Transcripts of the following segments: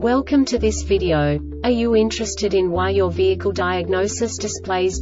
Welcome to this video. Are you interested in why your vehicle diagnosis displays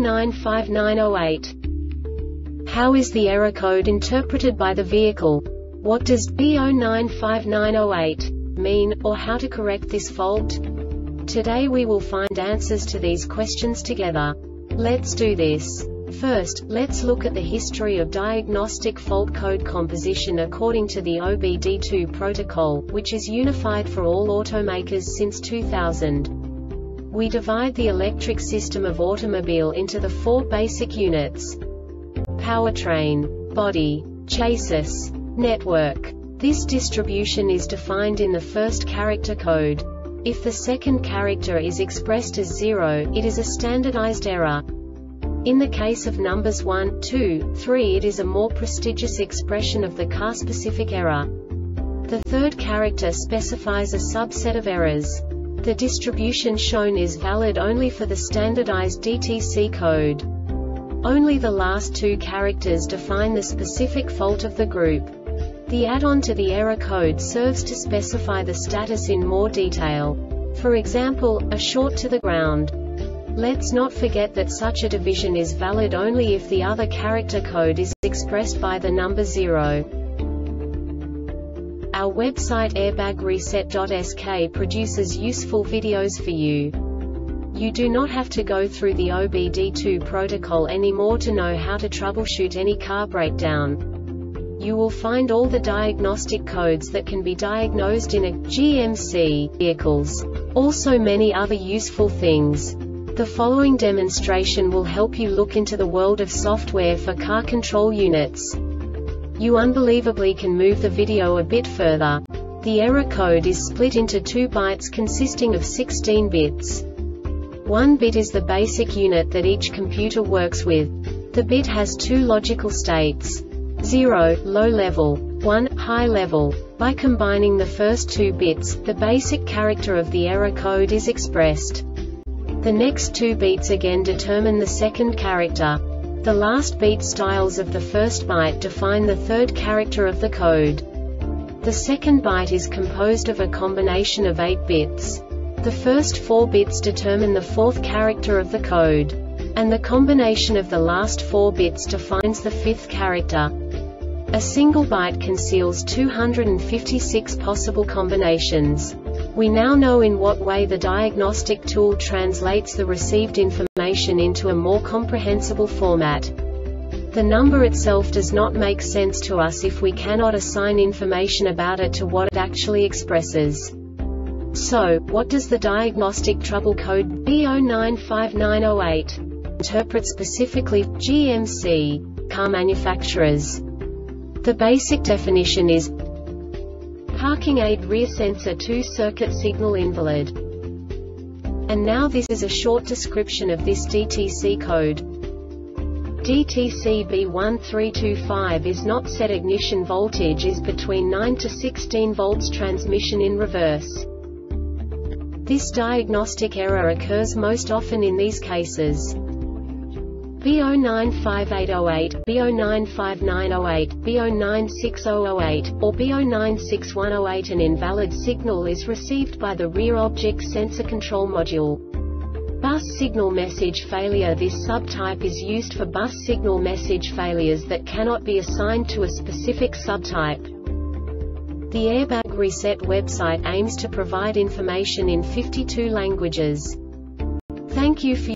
B095908? How is the error code interpreted by the vehicle? What does B095908 mean, or how to correct this fault? Today we will find answers to these questions together. Let's do this. First, let's look at the history of diagnostic fault code composition according to the OBD2 protocol, which is unified for all automakers since 2000. We divide the electric system of automobile into the four basic units: powertrain, body, chassis, network. This distribution is defined in the first character code. If the second character is expressed as 0, it is a standardized error. In the case of numbers 1, 2, 3, it is a more prestigious expression of the car-specific error. The third character specifies a subset of errors. The distribution shown is valid only for the standardized DTC code. Only the last two characters define the specific fault of the group. The add-on to the error code serves to specify the status in more detail. For example, a short to the ground. Let's not forget that such a division is valid only if the other character code is expressed by the number 0. Our website airbagreset.sk produces useful videos for you. You do not have to go through the OBD2 protocol anymore to know how to troubleshoot any car breakdown. You will find all the diagnostic codes that can be diagnosed in a GMC vehicles. Also many other useful things. The following demonstration will help you look into the world of software for car control units. You unbelievably can move the video a bit further. The error code is split into 2 bytes consisting of 16 bits. 1 bit is the basic unit that each computer works with. The bit has 2 logical states: 0, low level, 1, high level. By combining the first 2 bits, the basic character of the error code is expressed. The next 2 beats again determine the second character. The last beat styles of the first byte define the third character of the code. The second byte is composed of a combination of 8 bits. The first 4 bits determine the fourth character of the code. And the combination of the last 4 bits defines the fifth character. A single byte conceals 256 possible combinations. We now know in what way the diagnostic tool translates the received information into a more comprehensible format. The number itself does not make sense to us if we cannot assign information about it to what it actually expresses. So, what does the diagnostic trouble code B095908 interpret specifically for GMC car manufacturers? The basic definition is parking aid rear sensor 2 circuit signal invalid. And now this is a short description of this DTC code. DTC B1325 is not set. Ignition voltage is between 9 to 16 volts. Transmission in reverse. This diagnostic error occurs most often in these cases: B095808, B095908, B096008, or B096108. An invalid signal is received by the rear object sensor control module. Bus signal message failure. This subtype is used for bus signal message failures that cannot be assigned to a specific subtype. The Airbag Reset website aims to provide information in 52 languages. Thank you for